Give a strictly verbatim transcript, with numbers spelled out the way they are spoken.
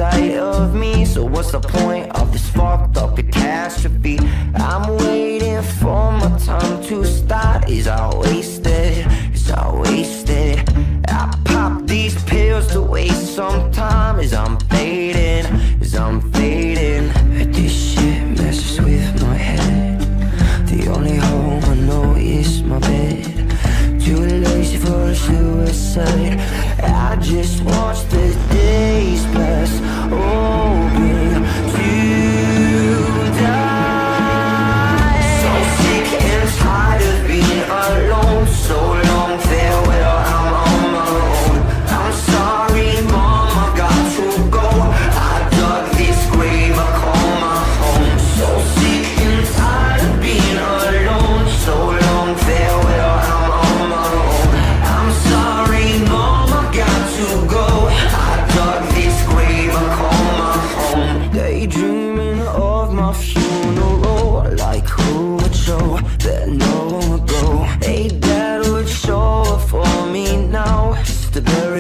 sight of me. So what's the point of this fucked up catastrophe? I'm waiting for my time to start. Is I wasted? Is I wasted? I pop these pills to waste some time. Is I'm fading? Is I'm fading? This shit messes with my head. The only home I know is my bed. Too lazy for a suicide. I just watch the days pass, hoping to die. So sick and tired of being alone. So long farewell, I'm on my own. I'm sorry, mom, I got to go. I dug this grave, I call my home. So sick and tired of being alone. So long farewell, I'm on my own. I'm sorry, mom, I got to go. I dug this grave, I call my home. Daydreaming of my funeral, like who would show that no one would go. Hey, dad would show up for me now. It's the